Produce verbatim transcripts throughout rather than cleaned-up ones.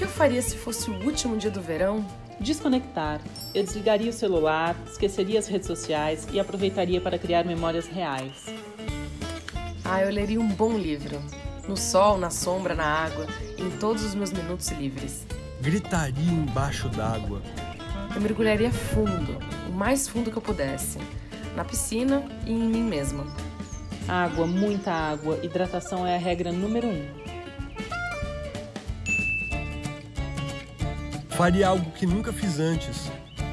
que eu faria se fosse o último dia do verão? Desconectar. Eu desligaria o celular, esqueceria as redes sociais e aproveitaria para criar memórias reais. Ah, eu leria um bom livro. No sol, na sombra, na água, em todos os meus minutos livres. Gritaria embaixo d'água. Eu mergulharia fundo, o mais fundo que eu pudesse. Na piscina e em mim mesma. Água, muita água. Hidratação é a regra número um. Faria algo que nunca fiz antes.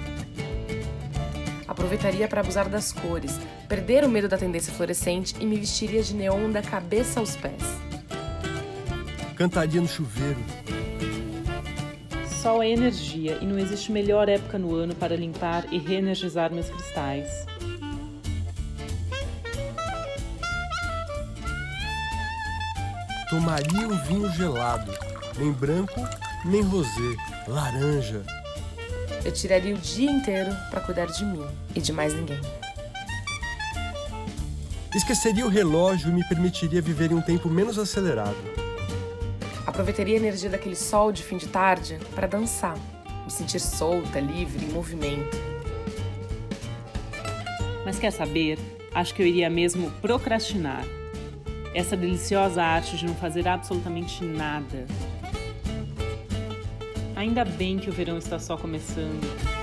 Aproveitaria para abusar das cores, perder o medo da tendência fluorescente e me vestiria de neon da cabeça aos pés. Cantaria no chuveiro. Sol é energia e não existe melhor época no ano para limpar e reenergizar meus cristais. Tomaria um vinho gelado, nem branco, nem rosé, laranja. Eu tiraria o dia inteiro para cuidar de mim e de mais ninguém. Esqueceria o relógio e me permitiria viver em um tempo menos acelerado. Aproveitaria a energia daquele sol de fim de tarde para dançar, me sentir solta, livre, em movimento. Mas quer saber? Acho que eu iria mesmo procrastinar. Essa deliciosa arte de não fazer absolutamente nada. Ainda bem que o verão está só começando.